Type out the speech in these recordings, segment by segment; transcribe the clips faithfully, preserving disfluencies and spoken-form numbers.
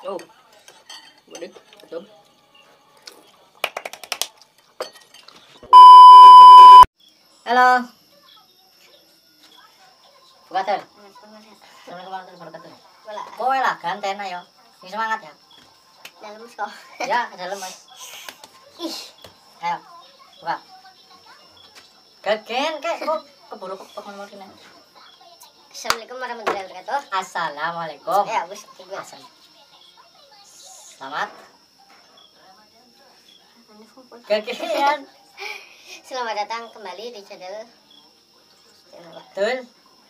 Oh, boleh, betul. Halo. Buka tuh. Assalamualaikum warahmatullahi wabarakatuh. Kowe lah ganten ayo. Sing semangat ya. Dalam kok. Ya, dalam Mas. Ih. Ayo. Buka. Gagen kek kok keburu kok ngomong kene. Assalamualaikum warahmatullahi wabarakatuh. Assalamualaikum. Ya, wis gue. Selamat. Gagen. Selamat datang kembali di channel. Betul.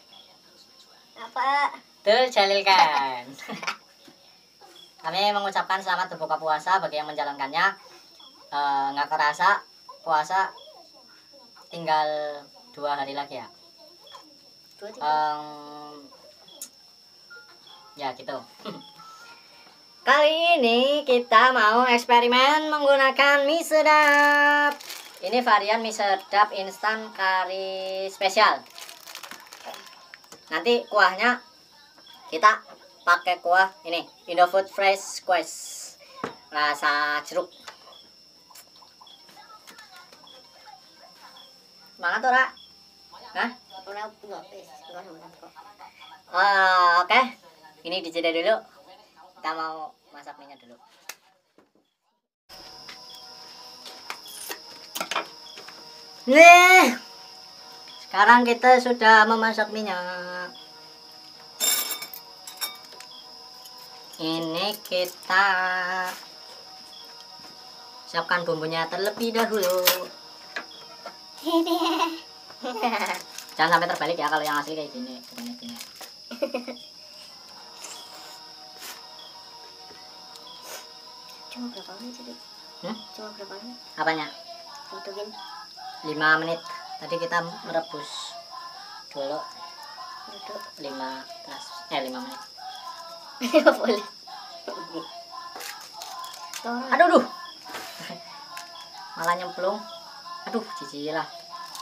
Apa? Betul, Jalilkan. Kami mengucapkan selamat berbuka puasa bagi yang menjalankannya. Nggak e, kerasa puasa tinggal dua hari lagi ya. Dua, um, ya gitu. Kali ini kita mau eksperimen menggunakan mie sedap. Ini varian mie sedap instan kari spesial. Nanti kuahnya kita pakai kuah ini Indofood Fresh Squash rasa jeruk. Semangat tuh, Ra? Hah? Uh, Oke, okay. Ini dijeda dulu. Kita mau masak minyak dulu. Nih, sekarang kita sudah memasak minyak. Ini kita siapkan bumbunya terlebih dahulu. Jangan sampai terbalik ya kalau yang asli kayak gini, gini, gini. Cuma berapa menit tadi? Hmm? Cuma berapa menit? Apanya? Tutupin. lima menit. Tadi kita merebus dulu. Duduk. lima belas eh lima menit. Enggak boleh. Aduh, aduh. Malah nyemplung. Aduh, jijik lah.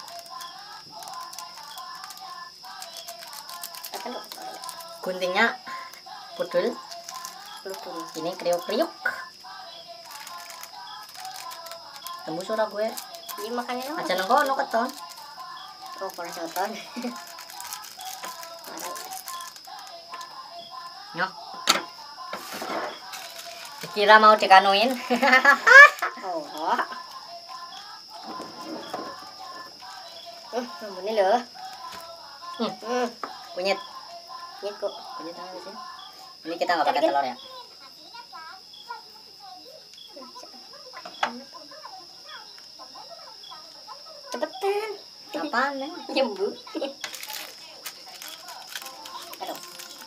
Guntingnya pudul. Ini kriuk-kriuk. Tembus suara gue. Ini makannya apa? Aja nengkono keton. Oh, kurang keton. Nyok. Dikira mau dikanuin. Oh. Hmm, ini loh. Hmm. Hmm. Kunyit. Kunyit kok. Kunyit apa sih? Ini kita nggak pakai telur ya. Cepetan. Apaan nih? Nyembu. Aduh.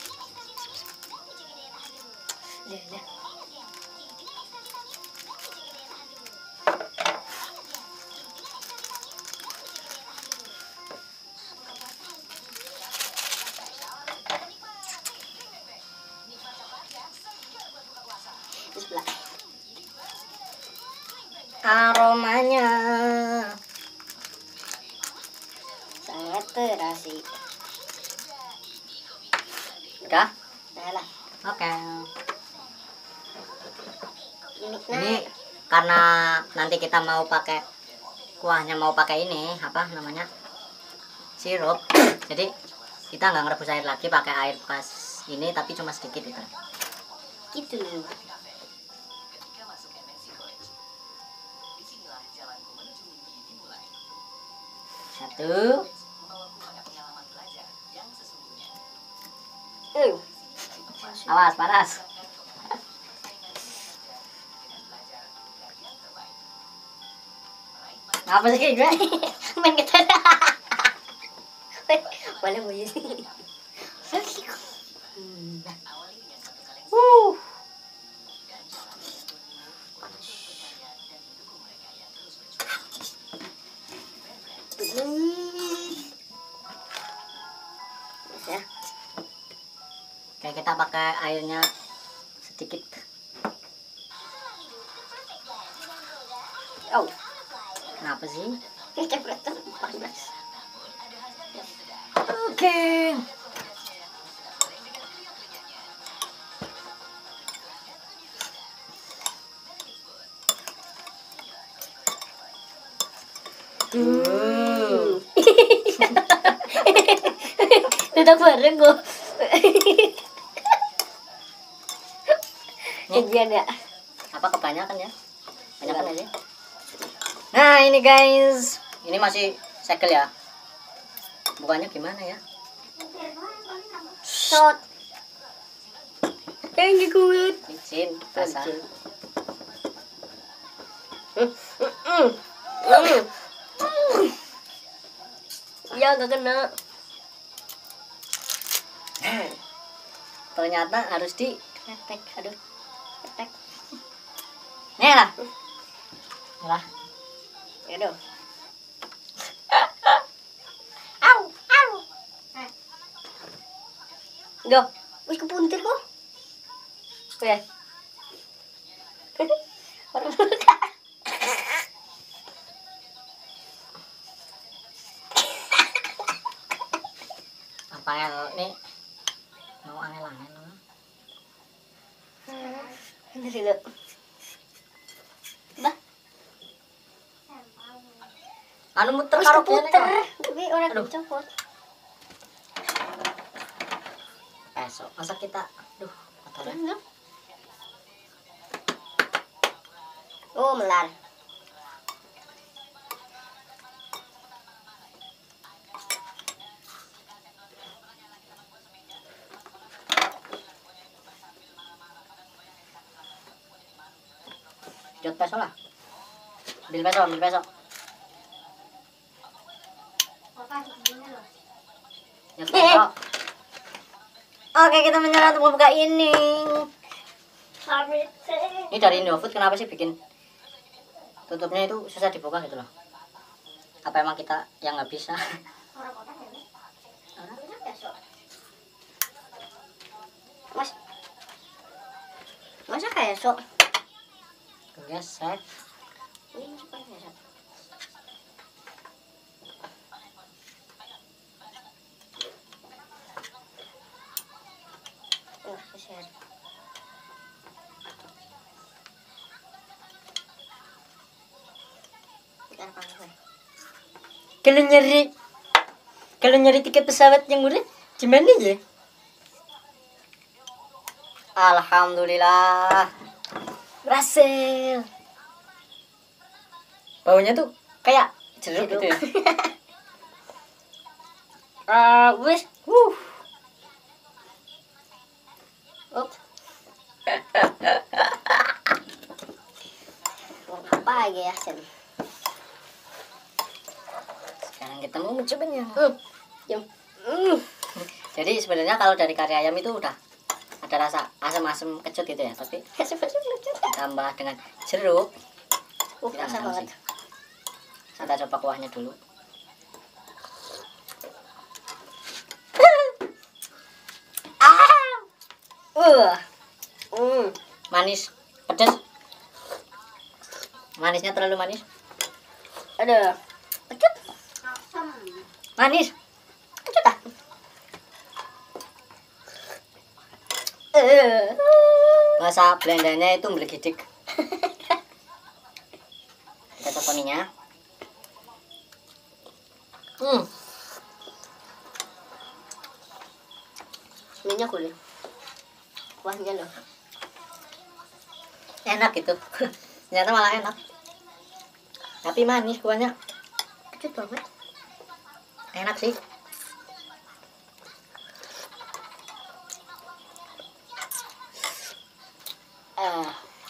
Ya, ya. Bismillah. Aromanya Sangat terasi. udah? Nah lah. Oke. Ini, Ini karena nanti kita mau pakai kuahnya mau pakai ini apa namanya sirup. Jadi kita nggak ngerebus air lagi, pakai air pas ini tapi cuma sedikit itu. Gitu. Satu. Uh. Awas panas. Apa sih gue? Main gitar. Boleh boleh. Uh. Ya. Oke, kita pakai airnya sedikit. Oh. Kenapa sih? Keceplosan panas. Oke. Hmm. Duduk bareng gue. Kejian ya. Apa kebanyakan ya? Banyakan aja. Nah ini guys, ini masih segel ya. Bukannya gimana ya? Shot. Yang kuat. Licin, basah. Ya gak kena. Ternyata harus di Tek, aduh. Tek. nih lah. Lah. Aduh. Au, au. Go. Wis kepuntir kok. Oke. Orang muka. Apa yang nih? Mau angel-angel. Ini dulu. Bah, Anu muter wis karo keputer, kene. tapi orang Aduh. dicopot. Esok masa kita duh, kotor ya. Hmm. Oh, melar. Jot peso lah. Ambil peso, ambil peso. Jot peso. Oke, kita menyerah untuk membuka ini. Ini dari Indofood, kenapa sih bikin tutupnya itu susah dibuka gitu loh? Apa emang kita yang nggak bisa? Mas. Masa kayak sok? Gesek. Ini masuk kayak sok. Oh, share. Kalau nyari kalau nyari tiket pesawat yang murah di mana ya? Alhamdulillah berhasil. Baunya tuh kayak jeruk gitu ya. Ah, wis. Uh. Up. Apa lagi ya, Sen? Sekarang kita mau mencobanya. Hmm. Jom. Hmm. Jadi sebenarnya kalau dari kari ayam itu udah ada rasa asam-asam kecut gitu ya, tapi Masuk-masuk lucu. ditambah dengan jeruk. Uh, Kita rasa nggak tahu banget. sih. Kita coba kuahnya dulu. Uh. Hmm. Manis, pedas. Manisnya terlalu manis. Ada. Kecut. Manis. Kecut ah. Eh. Bahasa Belandanya itu melegidik. Kita coba minyak. Hmm, Minyak kulit. Kuahnya loh. enak gitu. Ternyata malah enak. Tapi manis kuahnya. Kecut banget. Enak sih. Eh.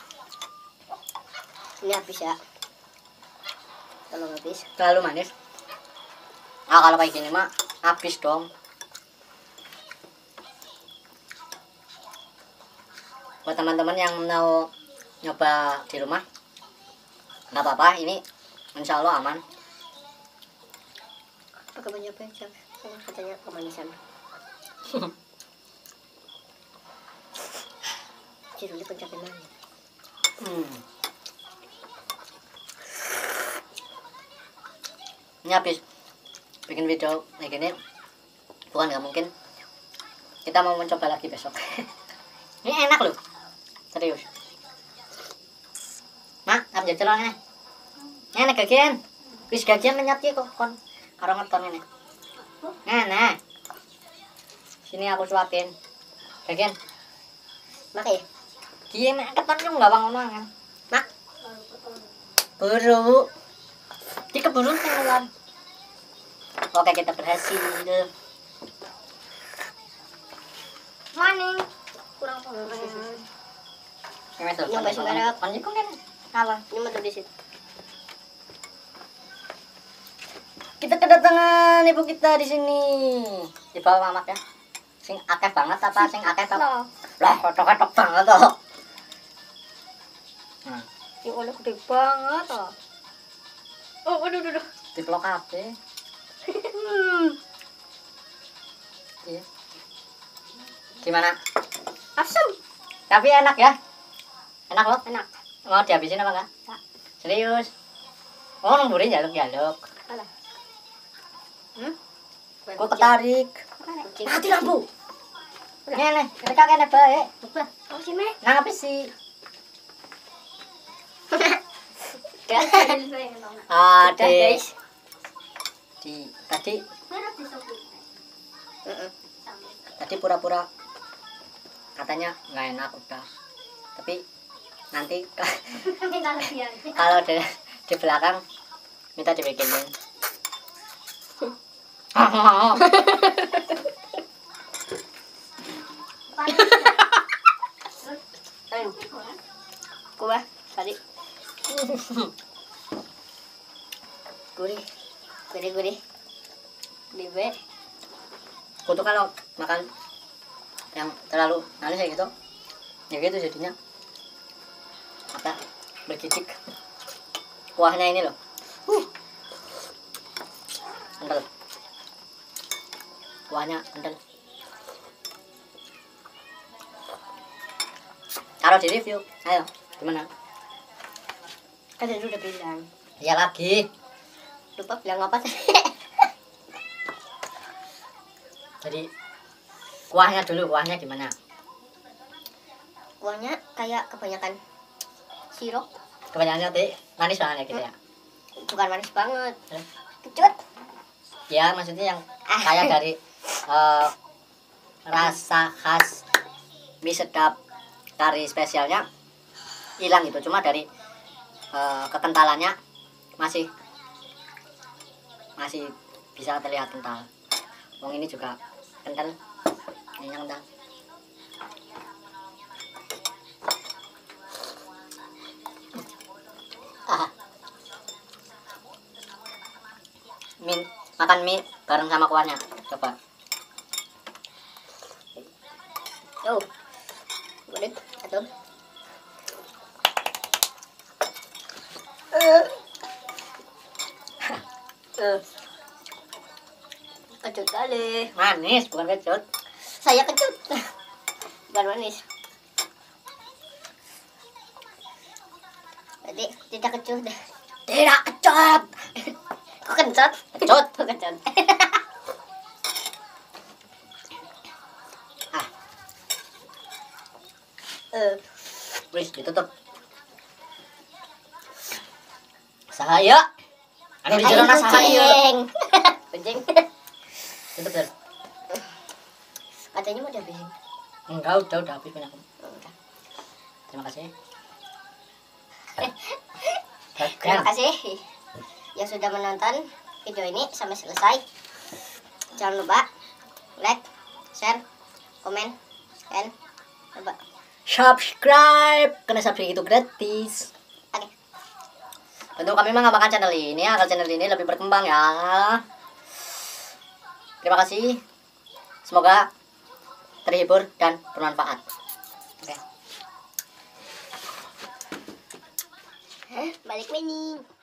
Ini habis ya. Kalau habis. Terlalu manis. Ah, kalau kayak gini mah habis dong. Buat teman-teman yang mau nyoba di rumah, nggak apa-apa, ini insya Allah aman. Pakai banyak becak. Katanya kemanisan. Jadi dulu pencakin mana? Hmm. Ini habis bikin video kayak gini, bukan nggak mungkin. Kita mau mencoba lagi besok. Ini enak loh, serius. Mak, ambil celoknya. Enak kagian. Wis gajian menyat ki kok kon karo ngeton ini. Nah, nah. Sini aku suapin. Bagian. Makai. Ki nek keton yo gawang ngono kan. Mak. Buru. Ki keburu keluar. Oke, kita berhasil. Maning. Kurang pengalaman. Ini tuh. Nyoba sekarang. Kan iku kan. Apa? Ini mah tuh di situ. Kita kedatangan ibu kita di sini. Di bawah Mamat ya. Sing akeh banget apa sing akeh tok? Loh. Lah, kotok-kotok banget toh. Nah, Yang udah gede banget oh. Oh, aduh, aduh, aduh. diplok kabeh. Hmm. Iya. Gimana? Asam. Tapi enak ya? Enak loh. Enak. Mau dihabisin apa enggak? Tak. Serius. Oh, nungguin jaluk-jaluk. Alah. Hmm? Kok ketarik. Kucing. Mati lampu. Ngene, mereka kene bae. Udah. Apa sih, Meh? Nang apa sih? Udah, Ade. guys. Di tadi Heeh. tadi pura-pura katanya nggak enak udah. Tapi nanti kalau di, di belakang minta dibikinin. Ayo. Gua tadi. Gurih. Gurih-gurih. Dibe. Aku tuh kalau makan yang terlalu manis kayak gitu, ya gitu jadinya apa bergigit. Kuahnya ini loh, uh, kental. Kuahnya kental. Kalau di review, ayo gimana? Kan tadi udah bilang. Ya lagi. Lupa bilang apa sih? Jadi kuahnya dulu, kuahnya gimana? Kuahnya kayak kebanyakan sirup. Kebanyakan teh manis banget ya gitu ya. Bukan manis banget. Eh? Kecut. Ya maksudnya yang kayak dari eh, rasa khas mie sedap kari spesialnya hilang gitu, cuma dari eh, kekentalannya masih masih bisa terlihat kental. Wong ini juga kental, ini yang kental. Ah. Mie, makan mie bareng sama kuahnya, coba. Oh. Boleh atau eh eh kecut kali. Manis bukan kecut. Saya kecut. Bukan manis. Berarti tidak kecut dah. Tidak kecut. Kok kecut? Kecut. Kok kecut? Ah, Eh, wis ditutup. Sahaya. Anu di jero sahaya. kucing. Kucing. Tutup dulu. Katanya mau dihabisin. Enggak, udah udah habis punya aku. Terima kasih. Terima Gagal. kasih yang sudah menonton video ini sampai selesai. Jangan lupa like, share, komen, dan lupa. Subscribe, karena subscribe itu gratis. Oke. Bantu kami mengembangkan channel ini agar channel ini lebih berkembang ya. Terima kasih. Semoga terhibur dan bermanfaat. Oke. Hah, balik menu.